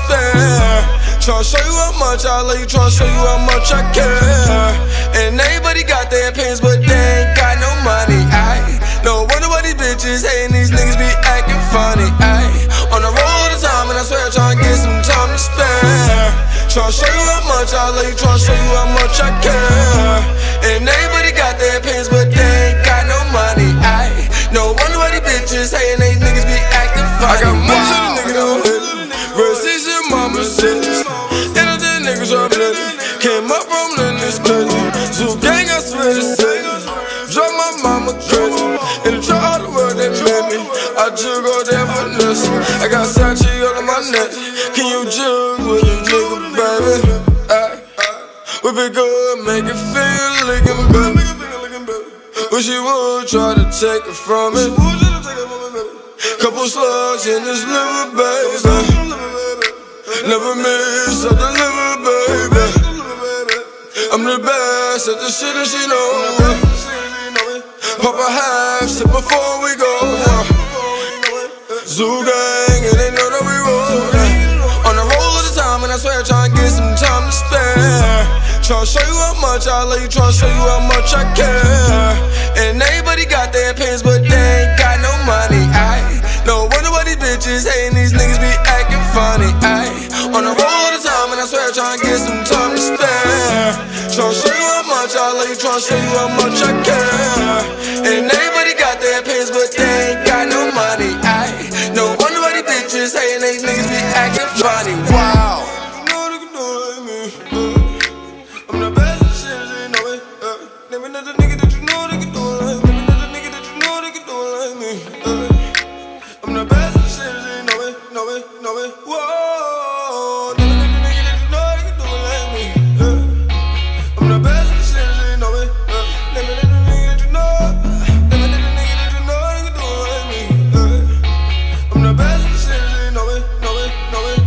spare. Tryna show you how much I love you, tryna show you how much I care. And everybody got their opinions, but they ain't got no money. No wonder why these bitches hating, these niggas be acting funny. On the road all the time, and I swear I'm tryna get some time to spare. Tryna show you how much I love you, tryna show you how much I care. And everybody got their opinions, but they ain't got no money. No wonder why these bitches hating, these niggas be acting funny. I got much of the niggas on hit. Versus your mama shit. And other niggas are bloody. Came up from London, crazy. Zoo gang, I swear to say. Drop my mama crazy. And try all the work they made me. I jug all that finesse. I got Sachi all on my neck. Can you jug with a nigga, baby? Whip it good, make it feel like a baby. Wish you would try to take it from me. Couple slugs in this liver, baby. Never miss, I deliver, baby. I'm the best at the shit that she know. Pop a half, sip before we go. Zoo gang, and they know that we roll. On the roll of the time, and I swear tryna get some time to spare. Tryna show you how much I love you, tryna show you how much I care. And everybody got their opinions, but they ain't got no money. No wonder why these bitches hating, these niggas be acting funny. On the roll of the time, and I swear tryna get some time to spare. Tryna show you how much I love you, tryna show you how much I care. And everybody got their opinions, but they ain't got no money. No wonder why these bitches hating, these niggas be acting funny. Wow. I'm the best at shit, you know it. Never another nigga that you know they can do it like me. Never another nigga that you know they can do it like me. I'm the best at shit, you know it, know it, know it. Whoa, never another nigga that you know they can do it like me. I'm the best at shit, you know it. Never another nigga that you know, never another nigga that you know they can do it like me. I'm the best at shit, you know it, know it, know it.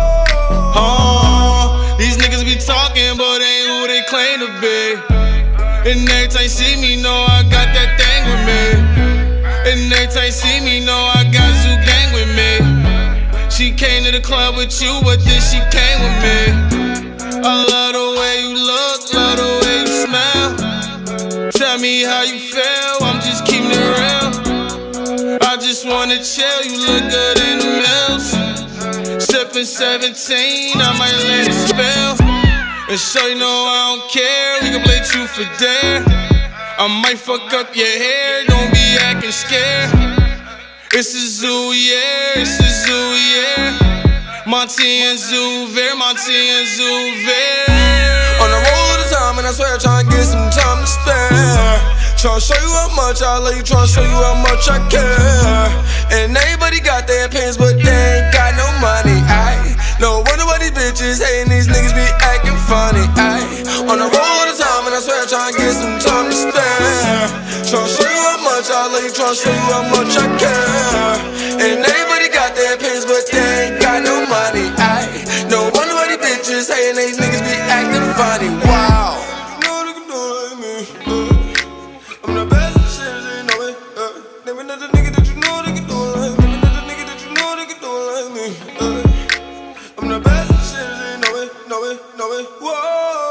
Whoa. These niggas be talking, but ain't who they claim to be. And every time you see me, know I got that thing with me. And every time you see me, know I got Zoo gang with me. She came to the club with you, but then she came with me. I love the way you look, love the way you smell. Tell me how you feel, I'm just keeping it real. I just wanna chill, you look good in the mills. Sippin' 17, I might let it spill. And so you know I don't care, we can play truth or dare. I might fuck up your hair, don't be acting scared. It's a zoo, yeah, it's a zoo, yeah. Monty and Zouvert, Monty and Zouvert. On the roll of the time, and I swear tryna get some time to spare. Tryna show you how much I love you, tryna show you how much I care. And everybody got their opinions, but they ain't got no money. No wonder why these bitches hating, these niggas be acting funny. On the roll of the time, and I swear tryna get some time to spare. Tryna show you how much I love you, tryna show you how much I care. And everybody got their opinions, but they ain't got no money. No wonder why these bitches hating, these niggas be acting funny. Wow. I'm the best at shit, you know it. Never another nigga that you know they can do it like me. Never another nigga that you know they can do it like me. I'm the best at shit, you know it, know it, know it. Whoa.